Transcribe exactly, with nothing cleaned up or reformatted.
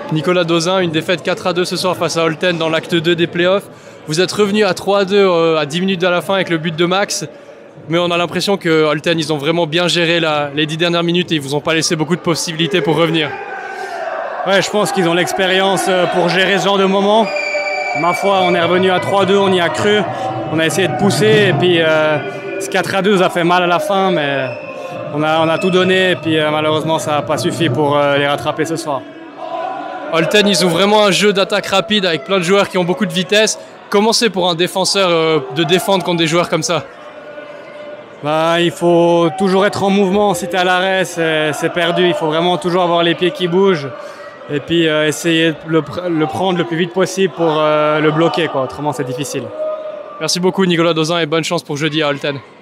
Nicolas Dauzin, une défaite quatre à deux ce soir face à Olten dans l'acte deux des playoffs. Vous êtes revenu à trois à deux euh, à dix minutes de la fin avec le but de Max. Mais on a l'impression que Olten, ils ont vraiment bien géré la, les dix dernières minutes et ils vous ont pas laissé beaucoup de possibilités pour revenir. Ouais, je pense qu'ils ont l'expérience pour gérer ce genre de moment. Ma foi, on est revenu à trois deux, on y a cru. On a essayé de pousser et puis euh, ce quatre à deux nous a fait mal à la fin, mais on a, on a tout donné et puis euh, malheureusement ça n'a pas suffi pour euh, les rattraper ce soir. Olten, ils ont vraiment un jeu d'attaque rapide avec plein de joueurs qui ont beaucoup de vitesse. Comment c'est pour un défenseur euh, de défendre contre des joueurs comme ça? Bah, il faut toujours être en mouvement. Si tu es à l'arrêt, c'est perdu. Il faut vraiment toujours avoir les pieds qui bougent et puis euh, essayer de le, le prendre le plus vite possible pour euh, le bloquer, quoi. Autrement, c'est difficile. Merci beaucoup Nicolas Dauzin et bonne chance pour jeudi à Olten.